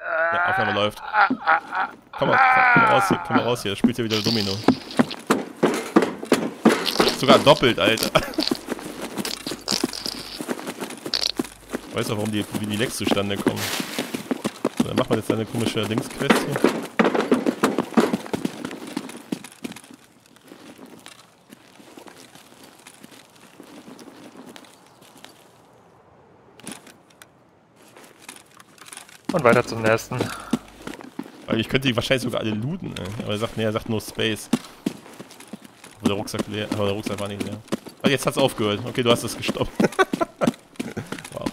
Ja, Aufnahme läuft. Komm mal raus hier, komm mal raus hier. Spielt ja wieder Domino. Sogar doppelt, Alter. Weißt du, warum wie die Lecks zustande kommen? So, dann macht man jetzt eine komische Linksquest hier. Und weiter zum nächsten. Weil ich könnte die wahrscheinlich sogar alle looten, ey. Aber er sagt nur Space. Aber der Rucksack leer. Aber der Rucksack war nicht leer. Ah, jetzt hat's aufgehört. Okay, du hast es gestoppt. Wow.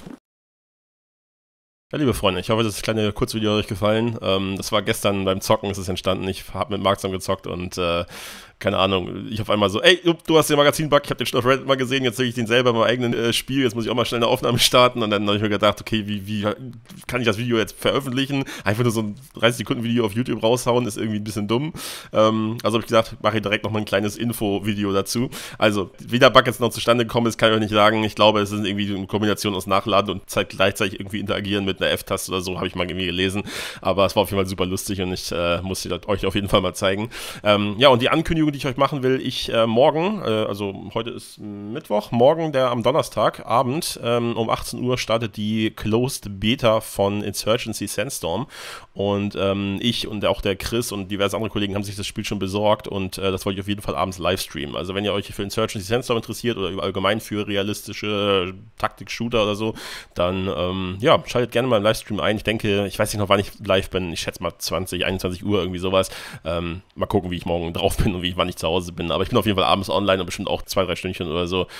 Ja, liebe Freunde, ich hoffe, das kleine Kurzvideo hat euch gefallen. Das war gestern beim Zocken, ist es entstanden. Ich habe mit Mark zusammen gezockt und keine Ahnung, ich auf einmal so, ey, du hast den Magazin-Bug, ich habe den schon auf Reddit mal gesehen, jetzt sehe ich den selber in meinem eigenen Spiel, jetzt muss ich auch mal schnell eine Aufnahme starten und dann habe ich mir gedacht, okay, wie kann ich das Video jetzt veröffentlichen? Einfach nur so ein 30-Sekunden-Video auf YouTube raushauen, ist irgendwie ein bisschen dumm. Also habe ich gesagt, mache ich direkt nochmal ein kleines Info-Video dazu. Also, wie der Bug jetzt noch zustande gekommen ist, kann ich euch nicht sagen. Ich glaube, es ist irgendwie eine Kombination aus Nachladen und gleichzeitig irgendwie interagieren mit einer F-Taste oder so, habe ich mal irgendwie gelesen. Aber es war auf jeden Fall super lustig und ich muss euch auf jeden Fall mal zeigen. Ja, und die Ankündigung, die ich euch machen will, morgen, also heute ist Mittwoch, morgen am Donnerstagabend um 18 Uhr startet die Closed Beta von Insurgency Sandstorm und ich und auch der Chris und diverse andere Kollegen haben sich das Spiel schon besorgt und das wollte ich auf jeden Fall abends livestreamen. Also wenn ihr euch für Insurgency Sandstorm interessiert oder allgemein für realistische Taktik-Shooter oder so, dann ja, schaltet gerne mal im Livestream ein. Ich denke, ich weiß nicht noch, wann ich live bin, ich schätze mal 20, 21 Uhr, irgendwie sowas. Mal gucken, wie ich morgen drauf bin und wann ich zu Hause bin. Aber ich bin auf jeden Fall abends online und bestimmt auch 2-3 Stündchen oder so.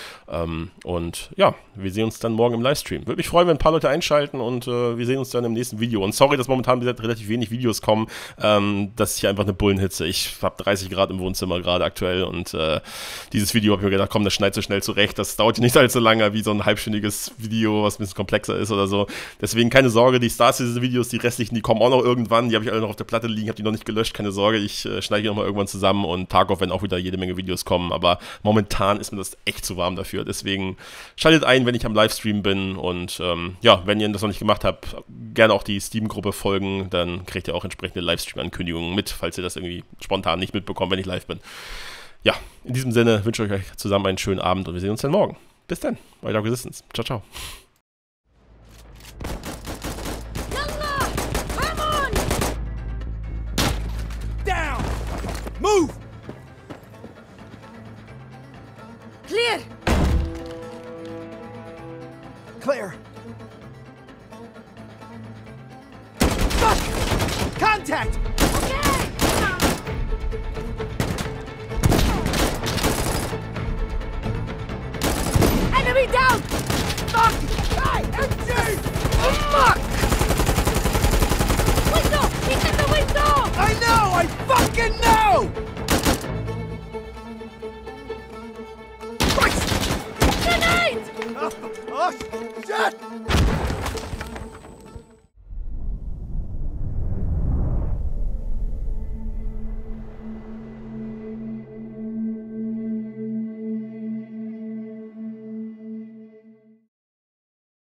Und ja, wir sehen uns dann morgen im Livestream. Würde mich freuen, wenn ein paar Leute einschalten und wir sehen uns dann im nächsten Video. Und sorry, dass momentan relativ wenig Videos kommen. Das ist hier einfach eine Bullenhitze. Ich habe 30 Grad im Wohnzimmer gerade aktuell und dieses Video habe ich mir gedacht, komm, das schneid so schnell zurecht. Das dauert nicht allzu lange wie so ein halbstündiges Video, was ein bisschen komplexer ist oder so. Deswegen keine Sorge, die Stars dieser Videos, die restlichen, die kommen auch noch irgendwann. Die habe ich alle noch auf der Platte liegen, habe die noch nicht gelöscht. Keine Sorge, ich schneide die nochmal irgendwann zusammen und Tag auf, wenn auch wieder jede Menge Videos kommen, aber momentan ist mir das echt zu warm dafür, deswegen schaltet ein, wenn ich am Livestream bin und ja, wenn ihr das noch nicht gemacht habt, gerne auch die Steam-Gruppe folgen, dann kriegt ihr auch entsprechende Livestream-Ankündigungen mit, falls ihr das irgendwie spontan nicht mitbekommt, wenn ich live bin. Ja, in diesem Sinne wünsche ich euch zusammen einen schönen Abend und wir sehen uns dann morgen. Bis dann, euer Dark Resistance. Ciao, ciao. Move! Clear! Clear. Fuck! Contact! Okay! Enemy down! Fuck! Hey, MG! Oh, fuck!